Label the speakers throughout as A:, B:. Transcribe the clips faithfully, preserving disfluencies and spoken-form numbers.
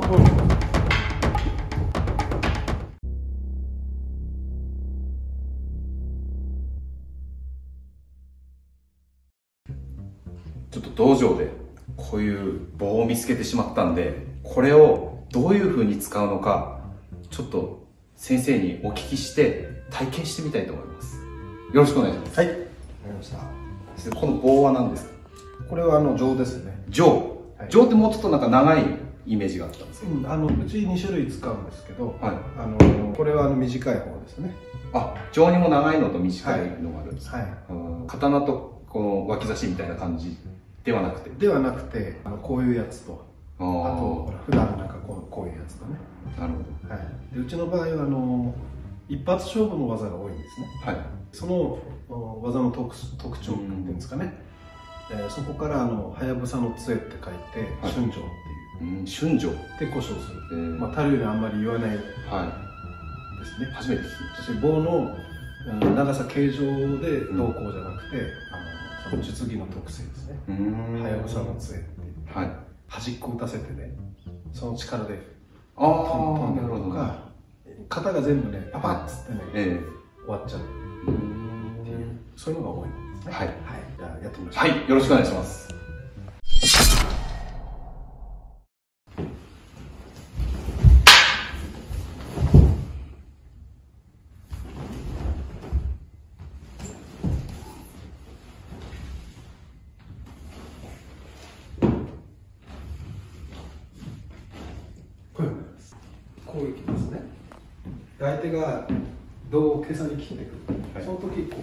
A: ちょっと道場でこういう棒を見つけてしまったんで、これをどういう風に使うのかちょっと先生にお聞きして体験してみたいと思います。よろしくお願いします。
B: はい、わかりました。
A: この棒は何ですか？
B: これはあの杖ですね。
A: 杖、はい、杖ってもうちょっとなんか長いイメージがあったんですけど、
B: うん、あのうちに種類使うんですけど、はい、あのこれはあの短い方ですね。
A: あ、杖にも長いのと短いのがあるんですか？はい、
B: はい、
A: 刀とこの脇差しみたいな感じではなくて
B: ではなくて、あのこういうやつと、あとほら普段なんかこうこういうやつとね。なるほど。はい。でうちの場合はあの一発勝負の技が多いんですね。はい。その技の特特徴っていうんですかね。えー、そこからあのはやぶさの杖って書いて、はい、春杖っていう。
A: うん、春杖
B: で故障する。えー、まあ他流であんまり言わない。はい。ですね。初めて聞きました。棒の長さ形状でどうこうじゃなくて、うん、あのその術技の特性ですね。はやぶさの杖っていう。はい。端っこ打たせてね、その力で飛んでるとか、型が全部ね、パパッつってね、えー、終わっちゃうっていう、そういうのが多いんですね。はい。はい。じゃあやってみましょう。
A: はい、よろしくお願いします。
B: こういきますね。相手が胴を袈裟に切ってくる、はい、その時こ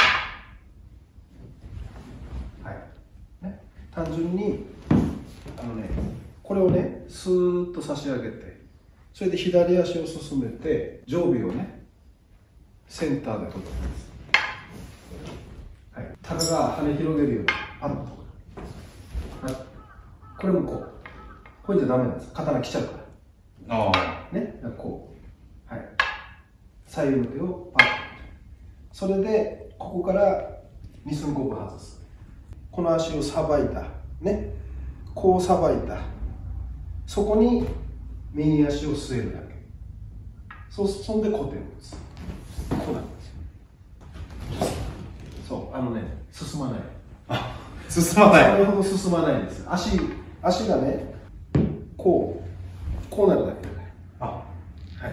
B: う、はいね、単純にあのね、これをねスーッと差し上げて、それで左足を進めて常備をねセンターで取ってます。はい、タカが羽広げるようにパッと、はい、これもこうこういうんじゃダメなんです。刀来ちゃうから。ああ。ね、こう。はい。左右の手をパッと。それで、ここからに寸五分外す。この足をさばいた。ね。こうさばいた。そこに右足を据えるだけ。そ、そんで固定を打つ。こうなんですよ。そう、あのね、進まない。
A: あ、進まない。
B: それほど進まないです。足、足がね、こう。こうなるだけで、あ、はい。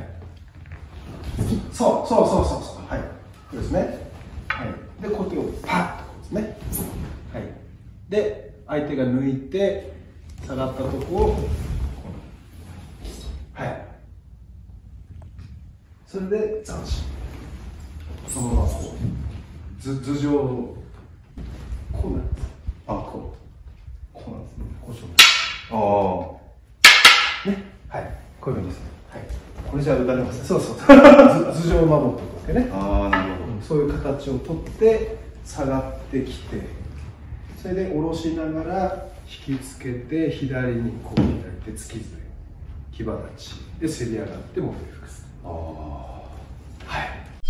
B: そうそうそうそうそう、はい。これですね。はい。で、こうやってパッとこうですね。はい。で、相手が抜いて下がったとこを、はい。それで斬新。そのままこう、図頭上こうなんです。あ、こう、こうなんですね。こうしよう。ああ。ね。はい、こういうふうにですね。はい。
A: これじゃ打たれますね。
B: そうそう。頭上を守っておくわけね。
A: ああ、なるほど。
B: そういう形をとって下がってきて、それで下ろしながら引きつけて左にこう左手突きずれ、牙立ちでせり上がっても振り服す。ああ。はい。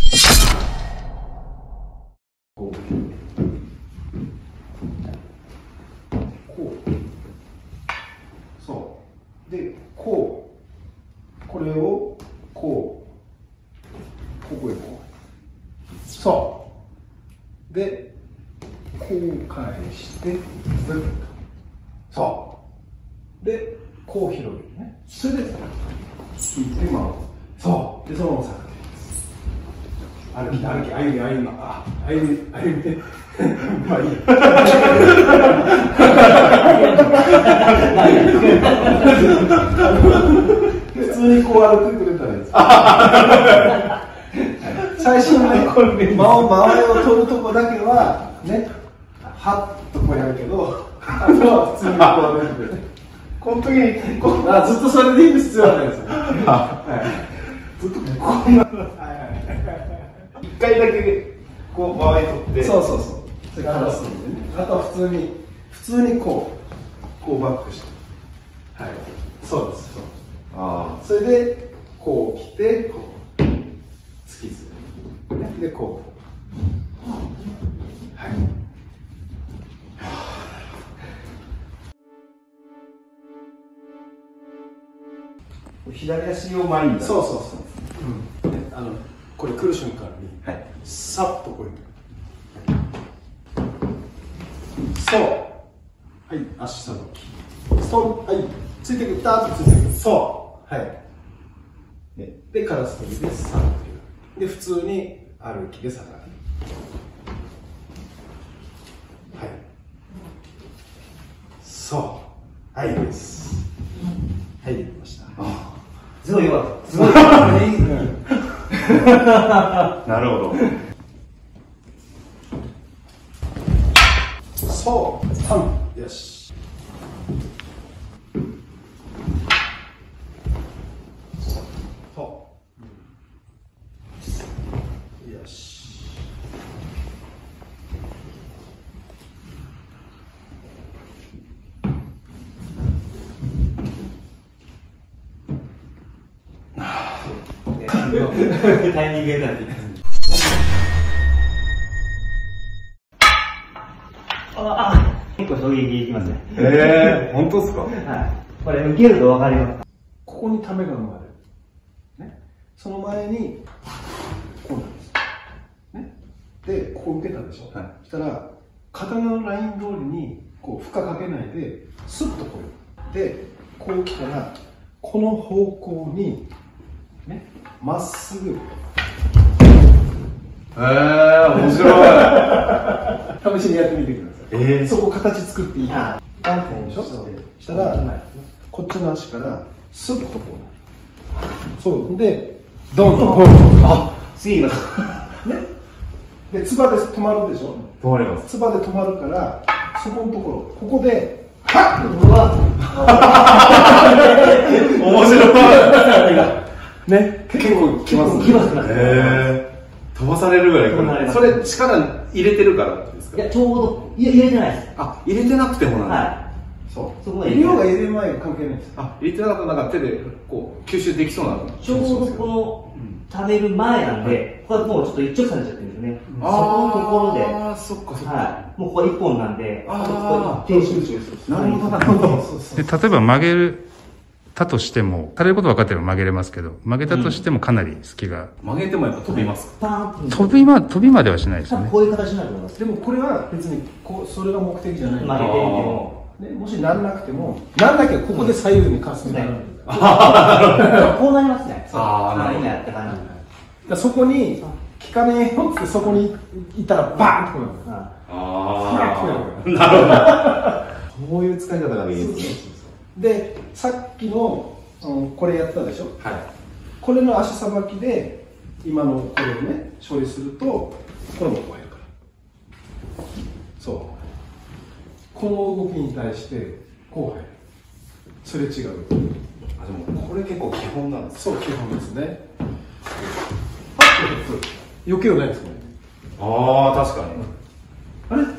B: こう。こう。そう。で、こう、これをこう、ここへこう、そうで、こう返してブッと、そうで、こう広げるね、それで引いて回る、そうで、そのまま下がって歩き歩き歩み歩みあ歩み歩みでまあいい普通にこう歩ってくれたらいいです。最初のね、間を間合いを取るとこだけはね、はっとこうやるけど、あとは普通にこう歩いてくれて。この時にこうあずっとそれでいい必要はないですよね。はい、ずっとこんな。
A: 一回だけこう間合い取って。
B: そうそうそう。それからすんでね。あとは普通に普通にこうこうバックして。はい。そうです。そう。ああ。それでこう来てこう突きずる。でこう。はい。
C: 左足を前に出す。
B: そうそうそう、うん、あのこれ来る瞬間に、
A: はい、
B: さっとこういうそう、はい、足さばきストン、はい、ついてくる、ダーッとついてくる、そうはいで、でカラス飛びでさっとで普通に歩きで下がる、はい、そうはいですはいできました。あ
C: すごいよすごい
A: なるほど。
B: そう、さん、よし。そう。よし。
C: タイミングになってああ、結構衝撃いきますね。
A: ええー、本当ですか？
C: はい。これ受けると分かりますか？
B: ここにためが生まれる。ね。その前に、こうなんです。ね。で、ここ受けたでしょ。はい。そしたら、刀のライン通りに、こう、負荷かけないで、スッとこう。で、こう来たら、この方向に、ね、まっすぐ。
A: えー、面白
B: い。試しにやってみてください。えー、そこ形作っていいかな。ガンコンでしょ。したら、こっちの足からスッとこう。そうで、ドンとこう。
C: あ、次がね。
B: で、つばで止まるでしょ。
A: 止まります。
B: つばで止まるから、そこのところ、ここで、はっ。うわ。
A: 面白い。
B: ね、結構きますね。
C: きますね。
A: へー。飛ばされるぐらい来る。それ力入れてるからですか？
C: いや、ちょうど、いや、入れてないです。
A: あ、入れてなくてもなんだ。
C: はい。
B: そう。
C: そこ
B: 量が入れる前が関係ないです。
A: あ、入れてなかったらなんか手でこう吸収できそうなの。
C: ちょうどこの溜める前なんで、ここはもうちょっと一直線になっちゃってるんですね。そこのところで。
A: ああ、そっかそっか。
C: はい。もうここ一本なんで、
A: あ
C: ここ一点集中。
A: なるほどなるほど。
D: で、例えば曲げる、たとしても、されること分かってれば曲げれますけど、曲げたとしてもかなり隙が。
A: 曲げてもやっぱ飛びますか？
C: パーンと。
D: 飛びま、飛びまではしないですよね。
C: こういう形になると思います。
B: でもこれは別にこうそれが目的じゃない。
C: 曲げてみても。
B: ね、もしなんなくても、なんなきゃここで左右にかすみたいな。
C: こうなりますね。
A: ああ、なるほど。
C: 今やった感じ。
B: だそこに、効かねえよってそこにいたらバーンってこうなる。
A: ああ、なるほど。こういう使い方がいいですね。
B: で、さっきの、うん、これやったでしょ。はい。これの足さばきで、今のこれをね、処理すると、これもこうやるから。そう。この動きに対して、こう入る。それ違う。
A: あ、でもこれ結構基本なんです。
B: そう、基本ですね。パッと普通。余計はないですもんね。
A: ああ、確かに。
B: あれ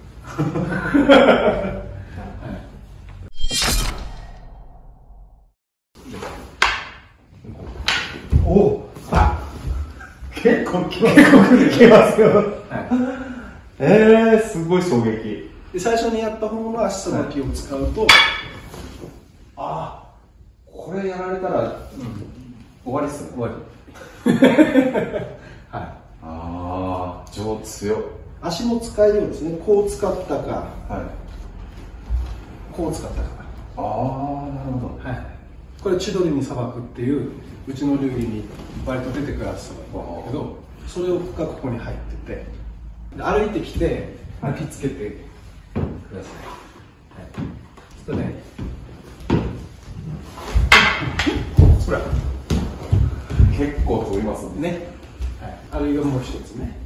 B: おお、あ、結構きます。結構きますよ。はい、
A: えー、すごい衝撃。
B: で、最初にやった方の足さばきを使うと、はい、
A: ああ、これやられたら、うん、終わりっすね。
B: 終わり。はい。
A: ああ、上強。
B: 足の使いようですね。こう使ったか、はい、こう使ったか。
A: ああ、なるほど。
B: はい。これ千鳥にさばくっていううちの流儀に割と出てくる足さばきなんだけど、それがここに入ってて、歩いてきて巻きつけてください。はい。ちょっとね、ほら、
A: 結構飛びますね。
B: ね。はい。あるいはもう一つね。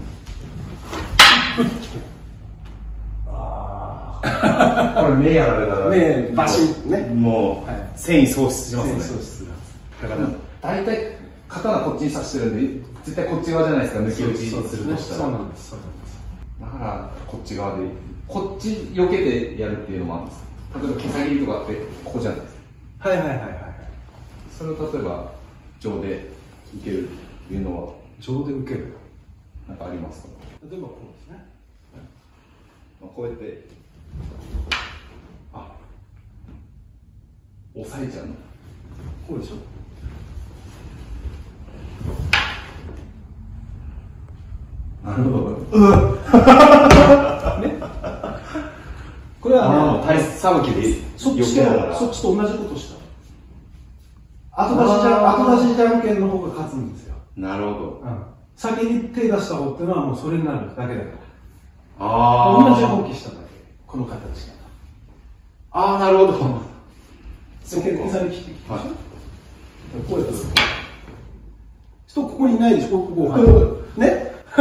A: ああ。これ目やられたら
B: ね、バシッね。
A: もう、はい、繊維喪失しますね。
B: 繊維喪失
A: だから、大体刀こっちに刺してるんで、絶対こっち側じゃないですか、抜き打ちするとしたら。
B: そうなんです。そうなんです。
A: だからこっち側で、こっち避けてやるっていうのもあるんです。例えば毛先切りとかってここじゃないですか。
B: はいはいはいはい。
A: それを例えば上で受けるっていうのは
B: 上で受ける
A: なんかありますか？
B: 例えばこうですね。
A: まあ、こうやってあ押さえちゃうの。
B: こうでしょ。
A: なるほど。
B: ね、これはね、
A: 体さばきで
B: そっちと
A: 避けながら。
B: そっちと同じことした。後出しじゃん、後出しじゃんけんの方が勝つんですよ。
A: なるほど。
B: うん、先に手出した方っていうのはもうそれになるだけだから。
A: ああ。
B: 同じ動きしただけ。この形だ。
A: ああ、なるほど。
B: そけ手先に切ってきて、
A: はい、
B: こうやって人ここにいないでしょ、ここ、こうね。変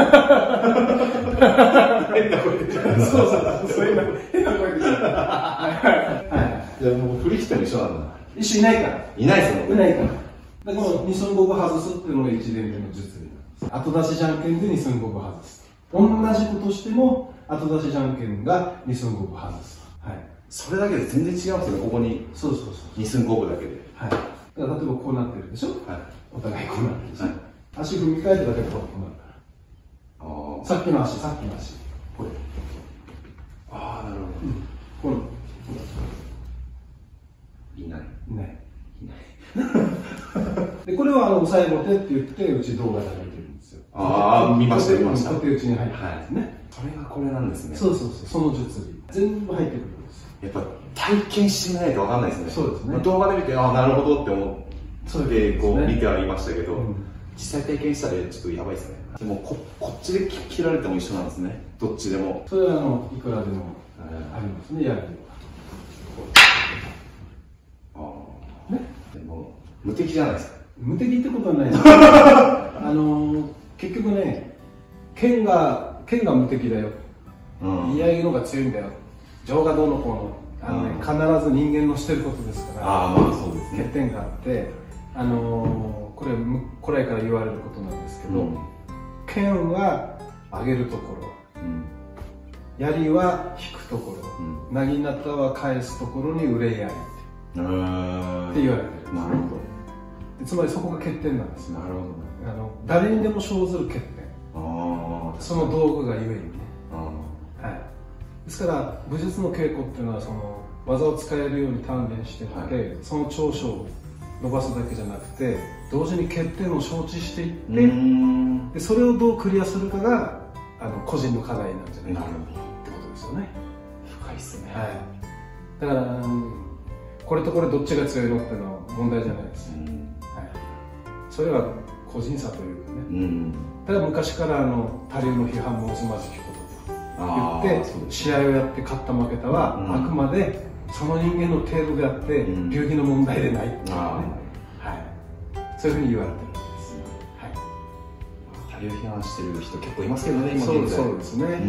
B: な声出ちゃう。そうそうそう、そういう変な声出ちゃう。はい。
A: じゃあもう振り切っても一緒なんだ。
B: 一緒いないから。
A: いないですよね。
B: いないから。だからこの二寸五分外すっていうのが一連目の術理なんです。後出しじゃんけんで二寸五分外す。同じことしても後出しじゃんけんが二寸五分外す。はい。
A: それだけで全然違いますよね、ここに。
B: そうそうそう。
A: 二寸五分だけで。
B: はい。だから例えばこうなってるでしょ。はい。お互いこうなってるでしょ。
A: はい、
B: 足踏み替えただけでこうなるから。
A: ああ。
B: さっきの足、さっきの足。これ。
A: ああ、なる
B: ほど。うん、こ
A: の。いない。
B: いない。
A: いない。
B: で、これはあの、押さえの手って言って、うち動画で入ってるんですよ。
A: ああ、見ました、見ました。
B: 小手打ちに入ってるんですね、はい。
A: それがこれなんですね。
B: そうそうそう、その術理。全部入ってくるんですよ。
A: やっぱ体験してみないとわかんないですね。
B: そうですね。
A: 動画で見て、ああ、なるほどって思って、
B: そう
A: こう見てはいましたけど、
B: うん、
A: 実際体験したらちょっとやばいですね。でもこ、こっちで切られても一緒なんですね。どっちでも。
B: それはあの、いくらでもありますね、やるに
A: は。ああ。ね。でも、無敵じゃないですか。
B: 無敵ってことはないですあの、結局ね、剣が、剣が無敵だよ。うん、居合のが強いんだよ。情がどうのこうの。あのね、必ず人間のしてることですから。
A: ああ、まあそうですね。
B: 欠点があって、あのー、これ古来から言われることなんですけど、うん、剣は上げるところ、うん、槍は引くところ、うん、なぎなたは返すところに憂いありって言われてる。
A: なるほど。
B: つまりそこが欠点なんです。
A: なるほど。
B: あの誰にでも生ずる欠点。あ、その道具がゆえにね。はい。ですから武術の稽古っていうのはその技を使えるように鍛錬していって、はい、その長所を伸ばすだけじゃなくて同時に欠点を承知していってでそれをどうクリアするかがあの個人の課題なんじゃないかなってことですよね。
A: 深いですね。
B: はい。だからこれとこれどっちが強いのっていうのは問題じゃないです。はい。それは個人差というかね。うん、ただ昔からあの他流の批判もおすまじきこと言って、試合をやって勝った負けたは、うん、あくまでその人間の程度であって、うん、流儀の問題でないっていうね、はい、そういうふうに言われてるんです。はい、
A: 他流批判してる人結構いますけどね、今
B: そうそうですね、うんうん、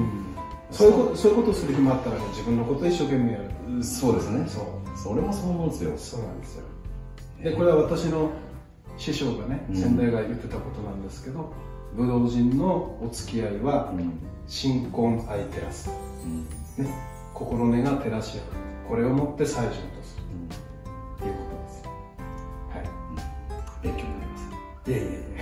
B: そういうこと、そういうことをする暇あったら、ね、自分のことを一生懸命やる。
A: そうですね。そう。それもそう思うんですよ。
B: そうなんですよ。で、これは私の師匠がね、先代が言ってたことなんですけど、武道人のお付き合いは、うん新婚相照らす、うんね、心根が照らし合う、これをもって最上とする、うん、ということです。はい、
A: うん、勉強になります。
B: いやいやいや。